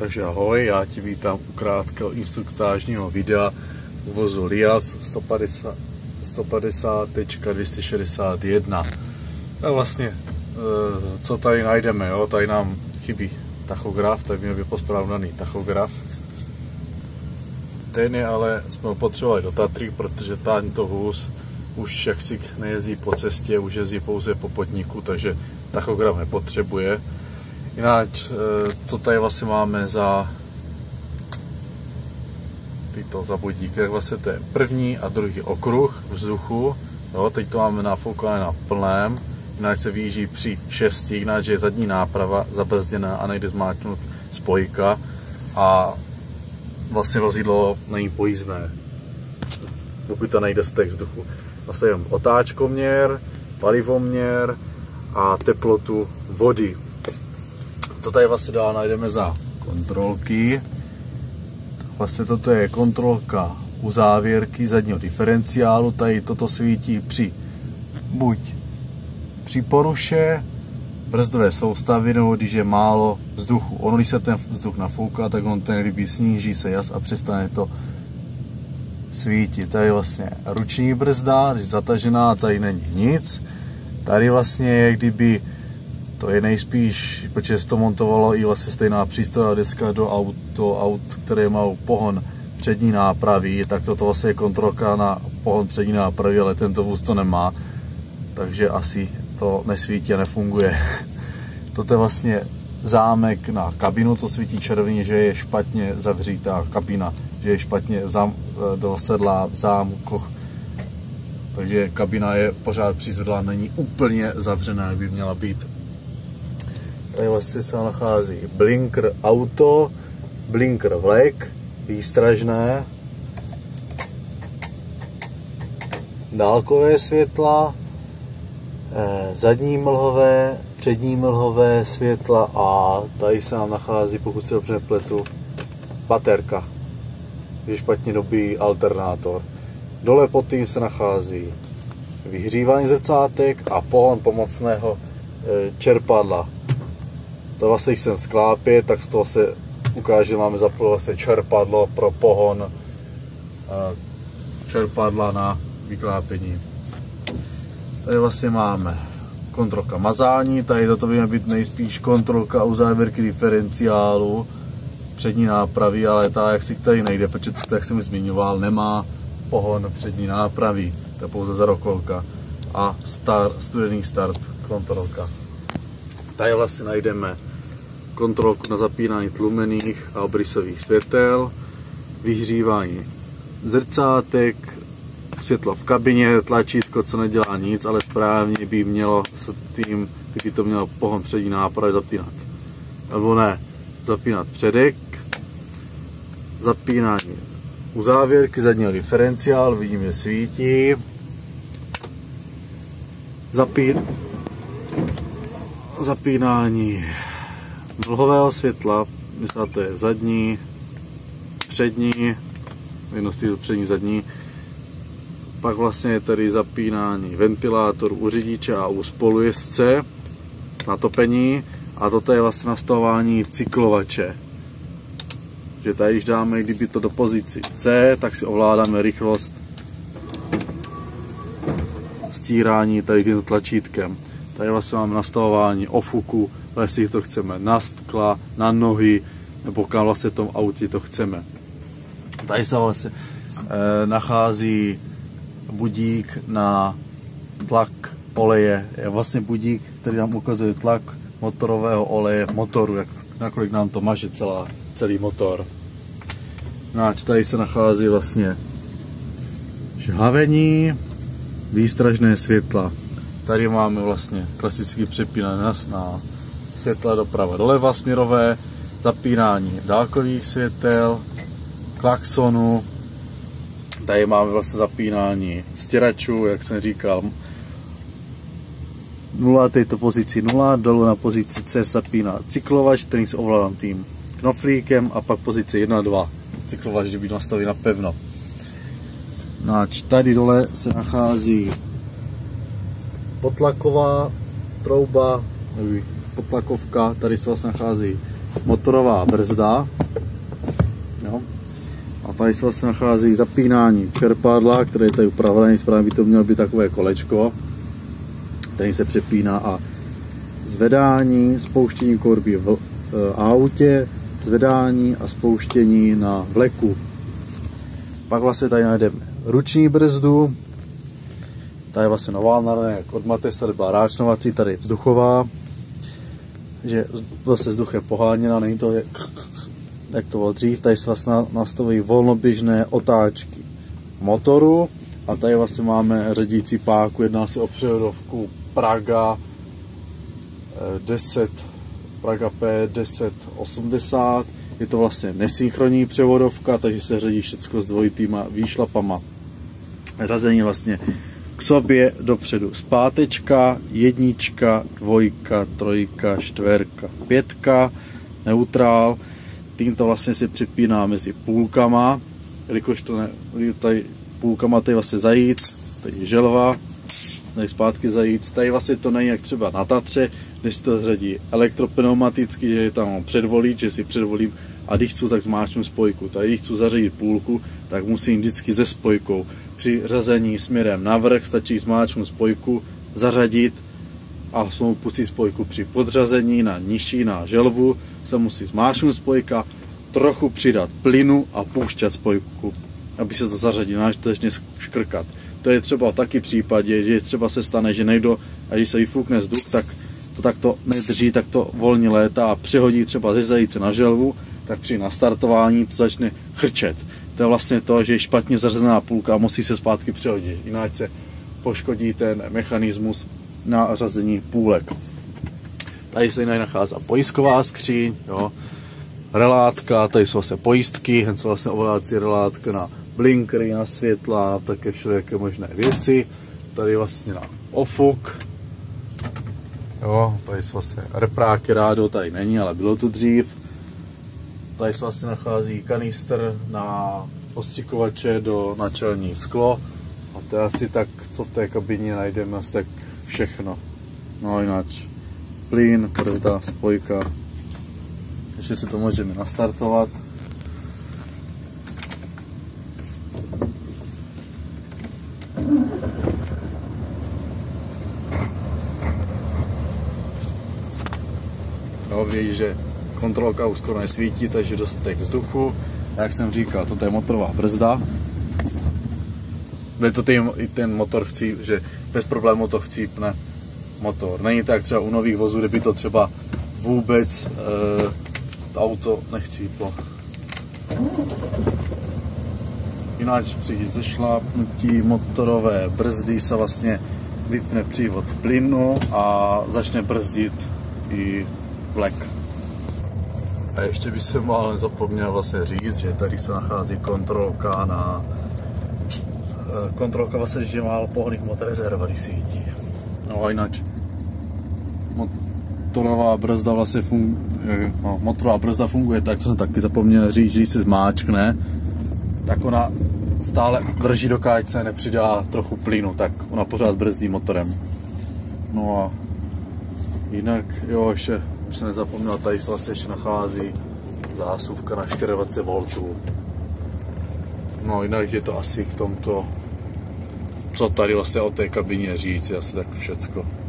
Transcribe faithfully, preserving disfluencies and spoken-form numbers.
Takže ahoj, já ti vítám u krátkého instruktážního videa uvozu Liaz sto padesát dvě stě šedesát jedna. A vlastně, co tady najdeme, jo? Tady nám chybí tachograf, tady měl být pospravnaný tachograf. Ten je ale, jsme ho potřebovali do Tatry, protože tento vůz už jaksi nejezdí po cestě, už jezdí pouze po podniku, takže tachograf nepotřebuje. Jinak, to tady vlastně máme za tyto za budík, jak vlastně to je první a druhý okruh vzduchu. Jo, teď to máme nafoukané na plném, jinak se vyjíždí při šesti, jinak je zadní náprava zabrzděná a nejde zmáčknout spojka a vlastně vozidlo není pojízdné, pokud to nejde z těch vzduchu. Vlastně jen otáčkoměr, palivoměr a teplotu vody. To tady vlastně dál najdeme za kontrolky. Vlastně toto je kontrolka u závěrky zadního diferenciálu. Tady toto svítí při buď při poruše brzdové soustavy, nebo když je málo vzduchu. Ono, když se ten vzduch nafouká, tak on ten líbí, sníží se jas a přestane to svítit. Tady je vlastně ruční brzda, když zatažená, tady není nic. Tady vlastně je, kdyby to je nejspíš, protože se to montovalo i vlastně stejná přístrojová deska do aut, do aut, které mají pohon přední nápravy, tak toto vlastně je kontrolka na pohon přední nápravy, ale tento vůz to nemá, takže asi to nesvítí a nefunguje. Toto je vlastně zámek na kabinu, to svítí červeně, že je špatně zavřítá kabina, že je špatně zám, do sedla v zámku. Takže kabina je pořád přizvedlá, není úplně zavřená, jak by měla být. Tady vlastně se nachází blinker auto, blinker vlek, výstražné, dálkové světla, zadní mlhové, přední mlhové světla a tady se nám nachází, pokud se dobře nepletu, baterka, je špatně dobý alternátor. Dole pod tím se nachází vyhřívání zrcátek a pohon pomocného čerpadla. To vlastně, když jsem sklápě, tak to vlastně ukáže, že máme zapojit vlastně čerpadlo pro pohon čerpadla na vyklápění. Tady vlastně máme kontrolka mazání, tady toto by měla být nejspíš kontrolka u závěrky diferenciálu přední nápravy, ale ta jak si tady nejde, protože to, jak jsem zmiňoval, nemá pohon přední nápravy, to je pouze zarokolka a star, studený start kontrolka. Tady vlastně najdeme kontrolku na zapínání tlumených a obrysových světel, vyhřívání zrcátek, světlo v kabině, tlačítko, co nedělá nic, ale správně by mělo s tím, kdyby to mělo pohon přední nápravy zapínat. Nebo ne, zapínat předek, zapínání u závěrky zadního diferenciálu, vidím, že svítí, zapín, zapínání mlhového světla, myslím, to je zadní, přední, jedno z těch přední, zadní. Pak vlastně je tady zapínání ventilátoru u řidiče a u spolujezdce na topení a toto je vlastně nastavování cyklovače. Že tady, když dáme, kdyby to do pozici C, tak si ovládáme rychlost stírání tady tímto tlačítkem. Tady vlastně máme nastavování ofuku, jestli to chceme na skla, na nohy, nebo kam vlastně v tom autě to chceme. Tady se vlastně e, nachází budík na tlak oleje. Je vlastně budík, který nám ukazuje tlak motorového oleje v motoru, jak, nakolik nám to maže celá, celý motor. No a tady se nachází vlastně žhavení, výstražné světla. Tady máme vlastně klasicky přepínané na světla doprava doleva směrové, zapínání dálkových světel, klaxonu. Tady máme vlastně zapínání stěračů, jak jsem říkal, nula, této pozici nula, dolů na pozici C zapíná cyklovač, který se ovládám tím knoflíkem a pak pozice jedna dva, cyklovač, že by nastavil na pevno. No a tady dole se nachází potlaková trouba, potlakovka, tady se vlastně nachází motorová brzda. Jo. A tady se vlastně nachází zapínání čerpadla, které je tady upravené, správně by to mělo být takové kolečko, který se přepíná, a zvedání, spouštění korby v autě, zvedání a spouštění na vleku. Pak vlastně tady najdeme ruční brzdu, tady je vlastně nová, jak od Matese, tady byla ráčnovací, tady vzduchová, že zase vzduchem poháněna, není to jak, jak to bylo dřív. Tady se vlastně nastavují volnoběžné otáčky motoru a tady vlastně máme řadící páku, jedná se o převodovku Praga deset, Praga P deset osmdesát. Je to vlastně nesynchronní převodovka, takže se řadí všechno s dvojitýma výšlapama. Řazení vlastně k sobě dopředu zpátečka, jednička, dvojka, trojka, čtverka, pětka, neutrál. Tímto vlastně si připíná mezi půlkama, jelikož to ne, tady půlkama tady vlastně zajíc, tady je želva, tady zpátky zajíc, tady vlastně to není jak třeba na Tatře, když se to řadí elektropneumaticky, že je tam předvolíč, že si předvolím, a když chci, tak zmáčknu spojku. Tady když chci zařadit půlku, tak musím vždycky se spojkou. Při řazení směrem navrch stačí zmáčknout spojku, zařadit a pustit spojku. Při podřazení na nižší, na želvu, se musí zmáčknout spojka, trochu přidat plynu a pouštět spojku, aby se to zařadilo, náštečně škrkat. To je třeba v taky případě, že třeba se stane, že někdo, a když se vyfukne vzduch, tak to takto nedrží, tak to volně létá a přehodí třeba ze zajíce na želvu, tak při nastartování to začne chrčet. To je vlastně to, že je špatně zařazená půlka a musí se zpátky přehodit, jinak se poškodí ten mechanismus na řazení půlek. Tady se nachází pojistková skříň, jo, relátka, tady jsou vlastně pojistky, jen jsou vlastně ovládací relátka na blinkery, na světla, na také všelijaké možné věci. Tady vlastně na ofuk, jo, tady jsou vlastně repráky, rádo tady není, ale bylo tu dřív. Tady se vlastně nachází kanistr na ostřikovače do načelní sklo. A to je asi tak, co v té kabině najdeme, asi tak všechno. No jinak plyn, brzda, spojka. Ještě si to můžeme nastartovat. No, víš, že kontrolka už skoro nesvítí, takže dostatek vzduchu. A jak jsem říkal, toto je motorová brzda. Bude to ten, i ten motor chcíp, že bez problémů to chcípne motor. Není tak třeba u nových vozů, kde by to třeba vůbec e, to auto nechcíplo. Jinak při zešlápnutí motorové brzdy se vlastně vypne přívod plynu a začne brzdit i vlek. A ještě bych se mal zapomněl vlastně říct, že tady se nachází kontrolka na kontrolka vlastně, že má pohonných hmot rezerva, když svítí. No a jinak motorová brzda vlastně funguje, no, motorová brzda funguje tak, co jsem taky zapomněl říct, že když se zmáčkne, tak ona stále drží, dokud se nepřidá trochu plynu, tak ona pořád brzdí motorem. No a jinak, jo, ještě se nezapomněl, tady se vlastně ještě nachází zásuvka na dvacet čtyři voltů. No jinak je to asi k tomto, co tady vlastně o té kabině říct, asi tak všecko.